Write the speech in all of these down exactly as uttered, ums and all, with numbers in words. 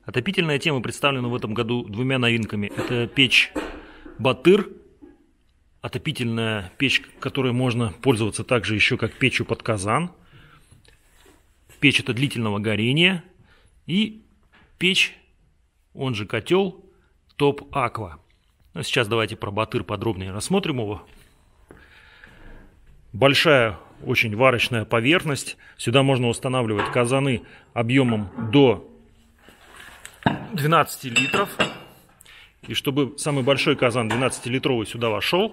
Отопительная тема представлена в этом году двумя новинками. Это печь Батыр, отопительная печь, которой можно пользоваться также еще как печью под казан. Печь это длительного горения. И печь, он же котел, Топ Аква. Ну, сейчас давайте про Батыр подробнее рассмотрим его. Большая, очень варочная поверхность. Сюда можно устанавливать казаны объемом до двенадцати литров. И чтобы самый большой казан двенадцатилитровый сюда вошел,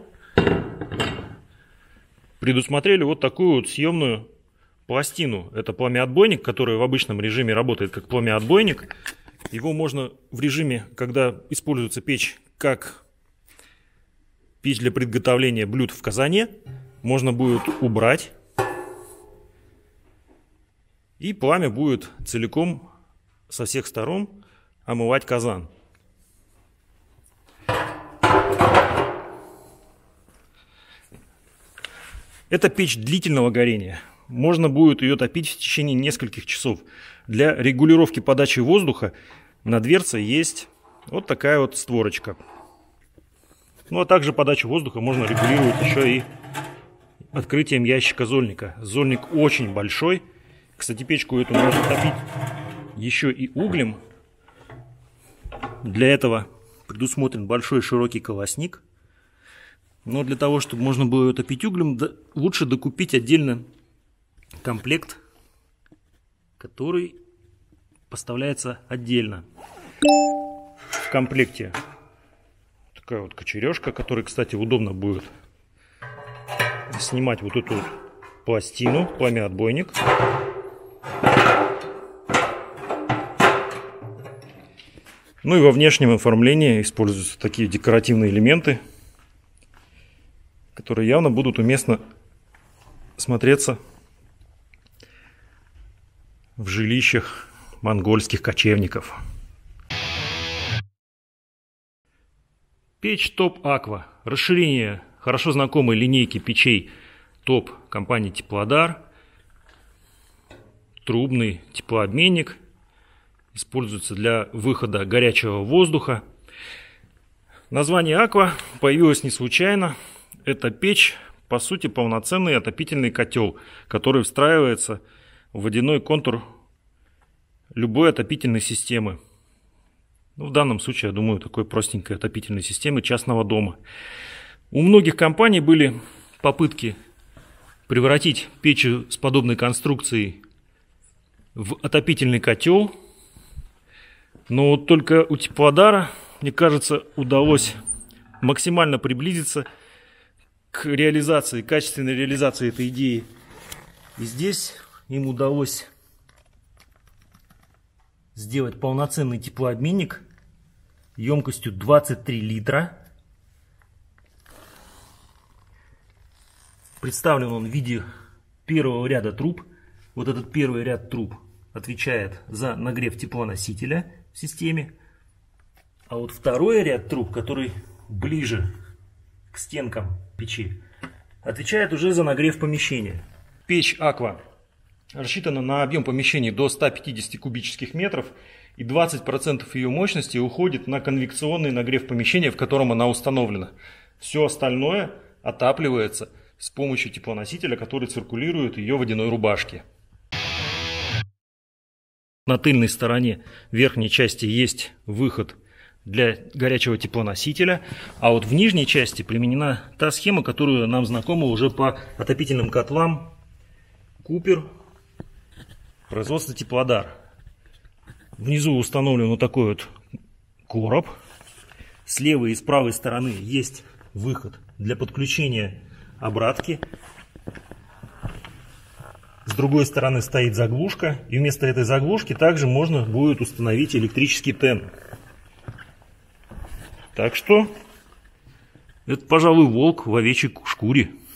предусмотрели вот такую вот съемную пластину. Это пламяотбойник, который в обычном режиме работает как пламяотбойник. Его можно в режиме, когда используется печь как печь для приготовления блюд в казане, можно будет убрать. И пламя будет целиком со всех сторон омывать казан. Это печь длительного горения. Можно будет ее топить в течение нескольких часов. Для регулировки подачи воздуха на дверце есть вот такая вот створочка. Ну а также подачу воздуха можно регулировать еще и открытием ящика зольника. Зольник очень большой. Кстати, печку эту можно топить еще и углем. Для этого предусмотрен большой широкий колосник. Но для того, чтобы можно было ее топить углем, лучше докупить отдельно комплект, который поставляется отдельно. В комплекте такая вот кочережка, которой, кстати, удобно будет снимать вот эту вот пластину, пламяотбойник. Ну и во внешнем оформлении используются такие декоративные элементы, которые явно будут уместно смотреться в жилищах монгольских кочевников. Печь Топ Аква. Расширение хорошо знакомой линейки печей Топ компании Теплодар. Трубный теплообменник. Используется для выхода горячего воздуха. Название Аква появилось не случайно. Эта печь, по сути, полноценный отопительный котел, который встраивается в водяной контур любой отопительной системы. Ну, в данном случае, я думаю, такой простенькой отопительной системы частного дома. У многих компаний были попытки превратить печь с подобной конструкцией в отопительный котел. Но вот только у Теплодара, мне кажется, удалось максимально приблизиться к реализации, качественной реализации этой идеи. И здесь им удалось сделать полноценный теплообменник емкостью двадцать три литра. Представлен он в виде первого ряда труб. Вот этот первый ряд труб отвечает за нагрев теплоносителя в системе. А вот второй ряд труб, который ближе к стенкам печи, отвечает уже за нагрев помещения. Печь Аква рассчитана на объем помещений до ста пятидесяти кубических метров, и двадцать процентов ее мощности уходит на конвекционный нагрев помещения, в котором она установлена. Все остальное отапливается с помощью теплоносителя, который циркулирует в ее водяной рубашке. На тыльной стороне верхней части есть выход для горячего теплоносителя, а вот в нижней части применена та схема, которую нам знакома уже по отопительным котлам Купер, производство Теплодар. Внизу установлен вот такой вот короб. С левой и с правой стороны есть выход для подключения обратки. С другой стороны стоит заглушка, и вместо этой заглушки также можно будет установить электрический тен. Так что это, пожалуй, волк в овечьей шкуре.